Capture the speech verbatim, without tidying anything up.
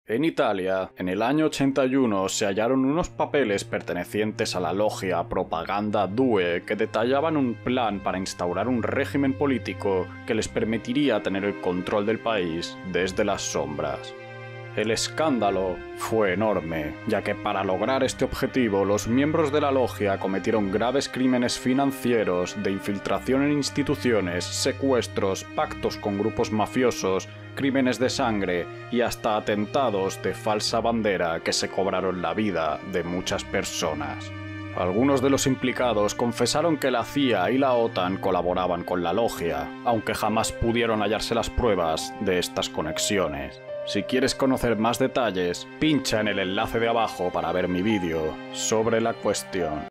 En Italia, en el año ochenta y uno, se hallaron unos papeles pertenecientes a la logia Propaganda Due que detallaban un plan para instaurar un régimen político que les permitiría tener el control del país desde las sombras. El escándalo fue enorme, ya que para lograr este objetivo los miembros de la logia cometieron graves crímenes financieros, de infiltración en instituciones, secuestros, pactos con grupos mafiosos, crímenes de sangre y hasta atentados de falsa bandera que se cobraron la vida de muchas personas. Algunos de los implicados confesaron que la C I A y la OTAN colaboraban con la logia, aunque jamás pudieron hallarse las pruebas de estas conexiones. Si quieres conocer más detalles, pincha en el enlace de abajo para ver mi vídeo sobre la cuestión.